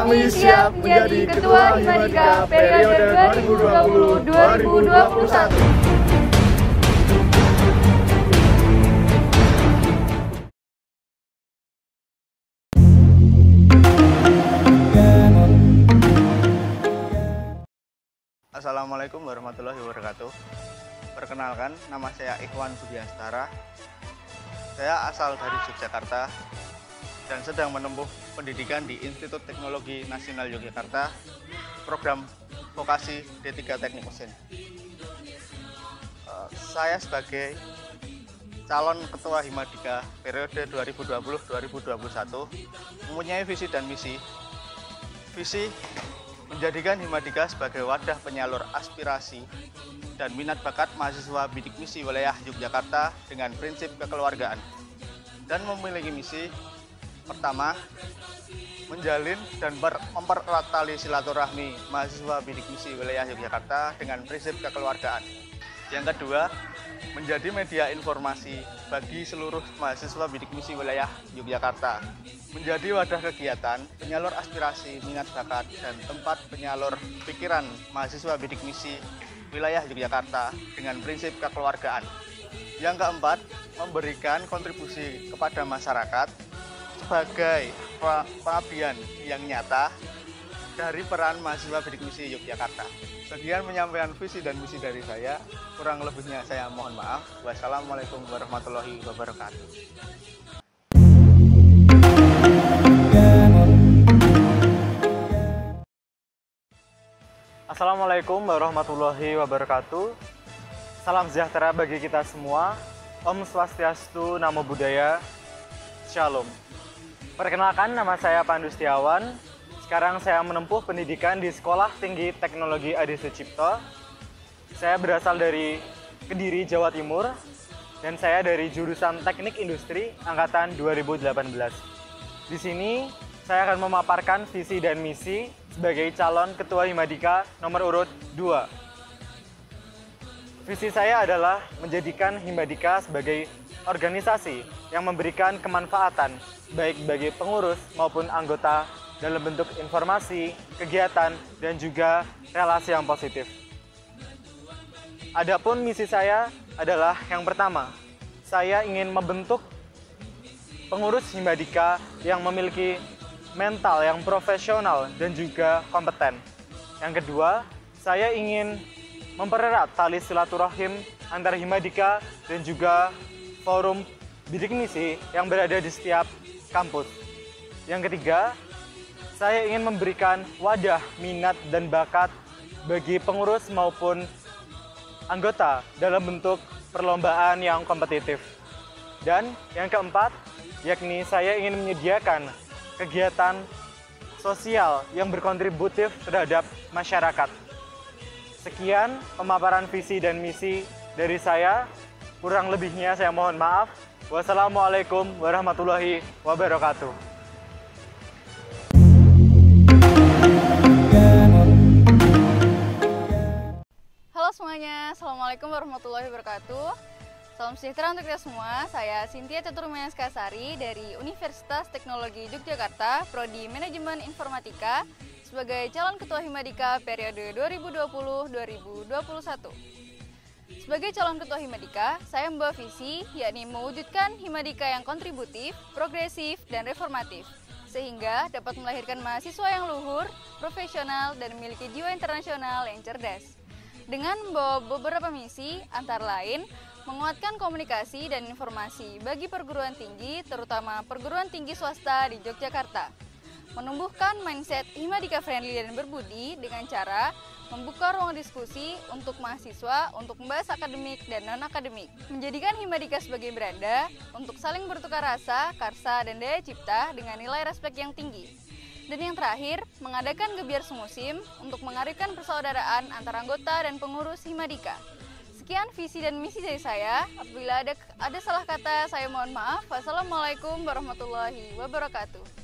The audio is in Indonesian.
Kami siap menjadi Ketua Himadika periode 2020-2021. Assalamualaikum warahmatullahi wabarakatuh. Perkenalkan, nama saya Ikhwan Budiastara. Saya asal dari Yogyakarta dan sedang menempuh pendidikan di Institut Teknologi Nasional Yogyakarta, program vokasi D3 Teknik Mesin. Saya sebagai calon Ketua Himadika periode 2020-2021 mempunyai visi dan misi. Visi menjadikan Himadika sebagai wadah penyalur aspirasi dan minat bakat mahasiswa bidik misi wilayah Yogyakarta dengan prinsip kekeluargaan, dan memiliki misi pertama, menjalin dan mempererat tali silaturahmi mahasiswa bidik misi wilayah Yogyakarta dengan prinsip kekeluargaan. Yang kedua, menjadi media informasi bagi seluruh mahasiswa bidik misi wilayah Yogyakarta, menjadi wadah kegiatan, penyalur aspirasi, minat bakat, dan tempat penyalur pikiran mahasiswa bidik misi wilayah Yogyakarta dengan prinsip kekeluargaan. Yang keempat, memberikan kontribusi kepada masyarakat sebagai pengabdian yang nyata dari peran mahasiswa bidik misi Yogyakarta. Sekian menyampaikan visi dan misi dari saya. Kurang lebihnya saya mohon maaf. Wassalamualaikum warahmatullahi wabarakatuh. Assalamualaikum warahmatullahi wabarakatuh. Salam sejahtera bagi kita semua. Om Swastiastu, Namo Buddhaya, Shalom. Perkenalkan, nama saya Pandu Setiawan. Sekarang saya menempuh pendidikan di Sekolah Tinggi Teknologi Adi Sucipto. Saya berasal dari Kediri, Jawa Timur, dan saya dari jurusan Teknik Industri angkatan 2018. Di sini saya akan memaparkan visi dan misi sebagai calon Ketua Himadika nomor urut 2. Visi saya adalah menjadikan Himadika sebagai organisasi yang memberikan kemanfaatan baik bagi pengurus maupun anggota dalam bentuk informasi, kegiatan, dan juga relasi yang positif. Adapun misi saya adalah yang pertama, saya ingin membentuk pengurus Himadika yang memiliki mental yang profesional dan juga kompeten. Yang kedua, saya ingin mempererat tali silaturahim antara Himadika dan juga forum bidik misi yang berada di setiap kampus. Yang ketiga, saya ingin memberikan wadah minat dan bakat bagi pengurus maupun anggota dalam bentuk perlombaan yang kompetitif. Dan yang keempat, yakni saya ingin menyediakan kegiatan sosial yang berkontributif terhadap masyarakat. Sekian pemaparan visi dan misi dari saya. Kurang lebihnya saya mohon maaf. Wassalamualaikum warahmatullahi wabarakatuh. Halo semuanya, Assalamualaikum warahmatullahi wabarakatuh. Salam sejahtera untuk kita semua. Saya Cynthia Caturmayaskasari dari Universitas Teknologi Yogyakarta, Prodi Manajemen Informatika, sebagai calon Ketua Himadika periode 2020-2021. Sebagai calon Ketua Himadika, saya membawa visi, yakni mewujudkan Himadika yang kontributif, progresif, dan reformatif, sehingga dapat melahirkan mahasiswa yang luhur, profesional, dan memiliki jiwa internasional yang cerdas. Dengan membawa beberapa misi, antara lain menguatkan komunikasi dan informasi bagi perguruan tinggi, terutama perguruan tinggi swasta di Yogyakarta. Menumbuhkan mindset Himadika friendly dan berbudi dengan cara membuka ruang diskusi untuk mahasiswa untuk membahas akademik dan non-akademik. Menjadikan Himadika sebagai beranda untuk saling bertukar rasa, karsa, dan daya cipta dengan nilai respek yang tinggi. Dan yang terakhir, mengadakan gebiar semusim untuk mengarifkan persaudaraan antara anggota dan pengurus Himadika. Sekian visi dan misi dari saya. Apabila ada salah kata, saya mohon maaf. Wassalamualaikum warahmatullahi wabarakatuh.